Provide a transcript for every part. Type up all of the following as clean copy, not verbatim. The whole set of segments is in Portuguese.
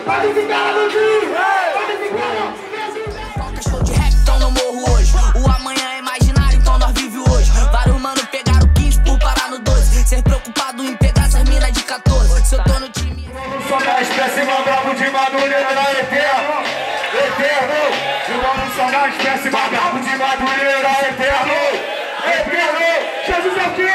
Pode ficar no Rio, pode ficar. Show de rap, então não morro hoje. O amanhã é imaginário, então nós vive hoje. Vários mano pegaram 15 por parar no 12. Ser preocupado em pegar essas minas de 14. Se eu tô no time. Vamos só da espécie mais brabo de Madureira na Eterno. Eterno. Vamos só da espécie mais brabo de Madureira Eterno. Eterno. Jesus é o quê?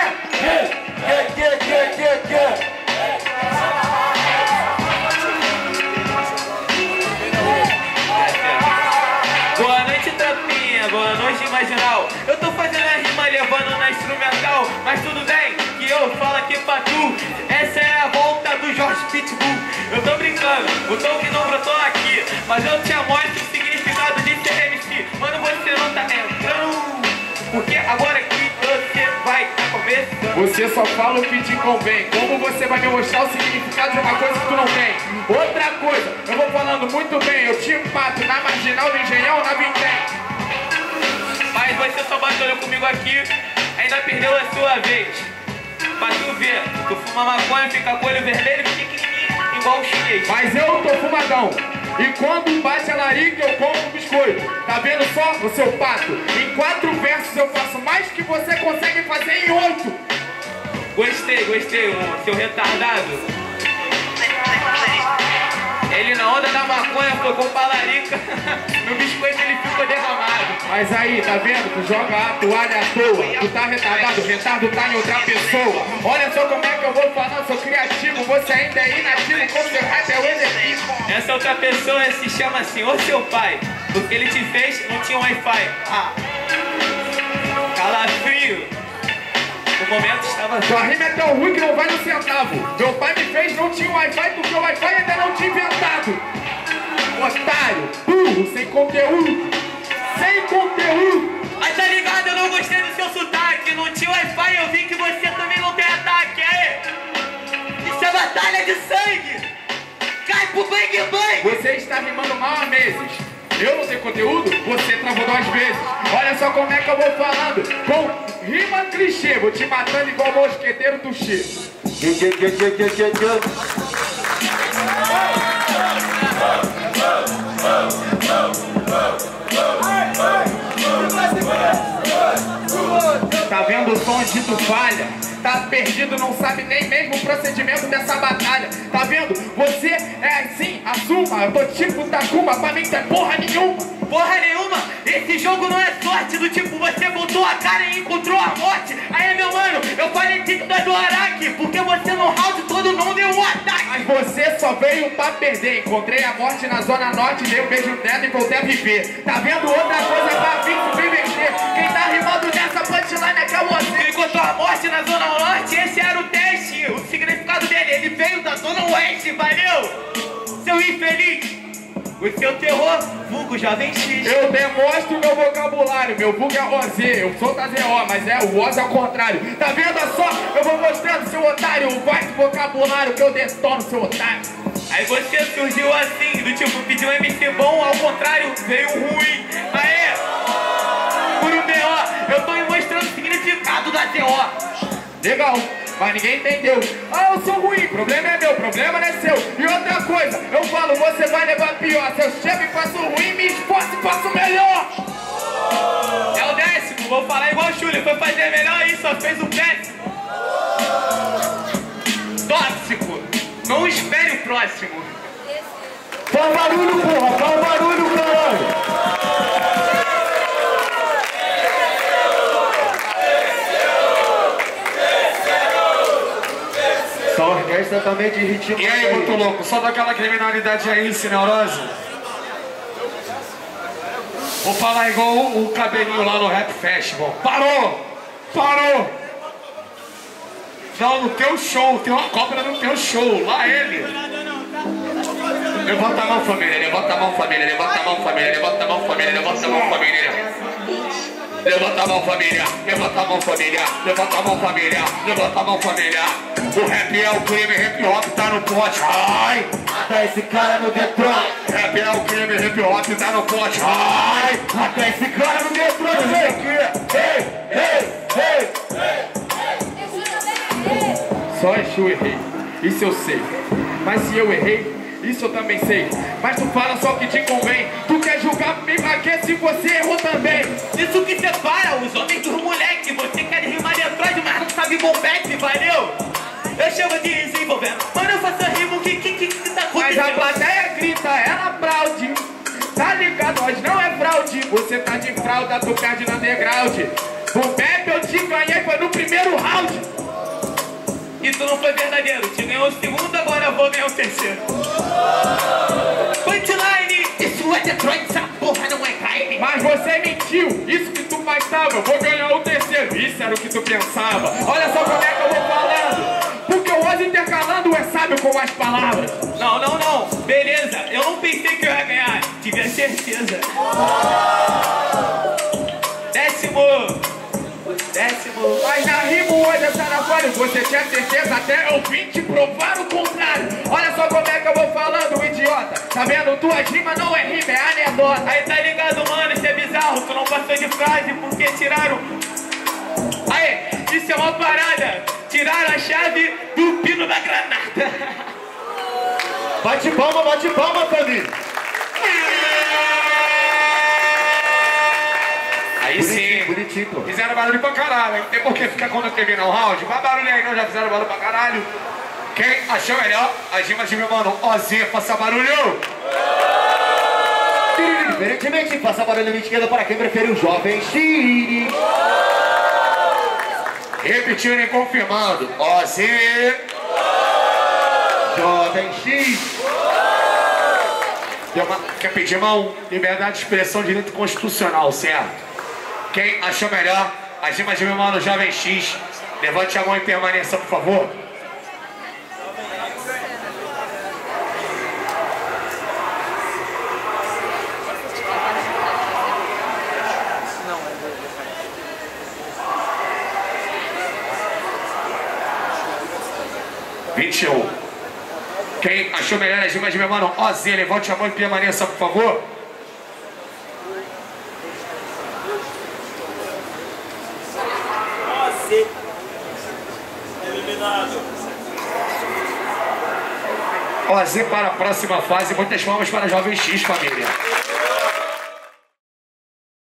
Boa noite, tropinha, boa noite, marginal. Eu tô fazendo a rima levando na instrumental, mas tudo bem que eu falo aqui pra tu. Essa é a volta do Jorge Pitbull. Eu tô brincando, o tom que não brotou aqui, mas eu te mostro o significado de ser MC. Mano, você não tá entrando, porque agora que você vai tá começando. Você só fala o que te convém. Como você vai me mostrar o significado de uma coisa que tu não tem? Outra coisa, eu vou falando muito bem. Eu te mato na marginal, no engenhão, na vintém. Mas você só batalhou comigo aqui, ainda perdeu a sua vez. Pra tu ver, tu fuma maconha, fica com o olho vermelho, pequenininho, igual o chinês. Mas eu tô fumadão. E quando bate a larica eu como biscoito. Tá vendo só, o seu pato? Em 4 versos eu faço mais que você consegue fazer em 8. Gostei, o seu retardado. Ele na onda da maconha tocou pra larica. No biscoito ele ficou derramado. Mas aí, tá vendo? Tu joga a toalha à toa. Tu tá retardado, o retardo tá em outra pessoa. Olha só como é que eu vou falar, eu sou criativo. Você ainda é inativo, como seu rap é o executivo. Essa outra pessoa se chama Senhor seu pai, porque ele te fez, não tinha Wi-Fi. Calafrio. O momento estava... Sua rima é tão ruim que não vai no centavo. Meu pai me fez, não tinha Wi-Fi, porque o Wi-Fi ainda não tinha inventado. Otário, burro, sem conteúdo. Sem conteúdo. Mas tá ligado, eu não gostei do seu sotaque. Não tinha Wi-Fi, eu vi que você também não tem ataque. Aê! Isso é batalha de sangue. Cai pro bang bang. Você está rimando mal há meses. Eu não tenho conteúdo, você travou 2 vezes. Olha só como é que eu vou falando. Com rima clichê, vou te matando igual mosqueteiro do Che. Tá vendo o som de tu falha? Tá perdido, não sabe nem mesmo o procedimento dessa batalha. Tá vendo? Você é assim, assuma. Eu tô tipo Takuma, pra mim não é porra nenhuma. Porra nenhuma, esse jogo não é sorte. Do tipo, você botou a cara e encontrou a morte. Aí, meu mano, eu falei que tu é do Araque, porque você no round todo não deu um ataque. Mas você só veio pra perder. Encontrei a morte na zona norte, dei um beijo nela e voltei a viver. Tá vendo outra coisa pra vir subverter? Quem tá rimando nessa punchline é que é você. Ele encontrou a morte na zona norte, esse era o teste. O significado dele, ele veio da zona oeste, valeu? Seu infeliz. O seu terror, vulgo jovem X. Eu demonstro meu vocabulário, meu vulgo é OZ. Eu sou da ZO, mas é o OZ ao contrário. Tá vendo só? Eu vou mostrando, seu otário, o vasto vocabulário que eu detono, seu otário. Aí você surgiu assim, do tipo, pediu um MC bom, ao contrário, veio ruim. Aê! Por um BO, eu tô mostrando o significado da ZO. Legal. Mas ninguém entendeu. Ah, eu sou ruim, problema é meu, problema não é seu. E outra coisa, eu falo, você vai levar pior. Se eu chego e faço ruim, me esforço e faço melhor. É o 10º, vou falar igual o Júlio, foi fazer melhor e só fez o 10º. Tóxico, não espere o próximo. Faz barulho, porra, faz barulho, caralho. Só orquestra também de ritmo. E aí, muito louco, só daquela criminalidade aí, cineurose? Vou falar igual o cabelinho lá no Rap Festival. Parou! Parou! Não, no teu show, tem uma cópia no teu show, lá ele. Levanta a mão, família, levanta a mão, família, levanta a mão, família, levanta a mão, família, levanta a mão, família. Levanta a mão, família, levanta a mão, família, levanta a mão, família, levanta a mão, família. O rap é o crime, hip hop tá no pote. Ai, Mata esse cara no Detroit. rap é o crime, hip hop tá no pote. Ai, Mata esse cara no Detroit. Vem aqui. Ei. só eu errei, isso eu sei. Mas se eu errei, isso eu também sei. Mas tu fala só o que te convém. Tu quer julgar me maquia se você errou também. Isso que separa os homens dos moleques. Você quer rimar Detroit, mas não sabe bombete, valeu? Eu chego desenvolvendo. Mano, eu faço rimo, que tá acontecendo? Mas a plateia grita, ela aplaude. Tá ligado, nós não é fraude. Você tá de fralda, tu perde no underground. O Bep eu te ganhei, foi no primeiro round. E tu não foi verdadeiro. Te ganhou o segundo, agora eu vou ganhar o terceiro. Punchline, isso é Detroit, essa porra não é crime. Mas você mentiu, isso que tu faz tava. Eu vou ganhar o terceiro, isso era o que tu pensava. Olha só como é que eu vou falando. Porque o Oz intercalando é sábio com as palavras. Não, beleza, eu não pensei que eu ia ganhar, tive a certeza. Décimo. Mas na rima hoje é sanafório, você tinha certeza até eu vim te provar o contrário. Olha só como é que eu vou falando, idiota. Tá vendo, tua rima não é rima, é anedota. Aí tá ligado, mano, isso é bizarro, tu não passou de frase porque tiraram. Aí, isso é uma parada, tiraram a chave do pino da granada. Bate palma, família. Aí sim, bonitinho, pô. fizeram barulho pra caralho. Não tem por que ficar quando eu terminar um round. Vai barulho aí, não, já fizeram barulho pra caralho. Quem achou melhor, as rimas de meu mano Ozinha, faça barulho. Diferentemente, faça barulho na esquerda para quem prefere o Jovem X. Repetindo e confirmando, Ozinha. Jovem X. Quer pedir mão? Liberdade de expressão, direito constitucional, certo? Quem achou melhor, as rimas de meu mano Jovem X, levante a mão e permaneça, por favor. Quem achou melhor as rimas de meu mano Ozinha, levante a mão e permaneça, por favor. Eliminado. Ozinha para a próxima fase. Muitas palmas para Jovem X, família.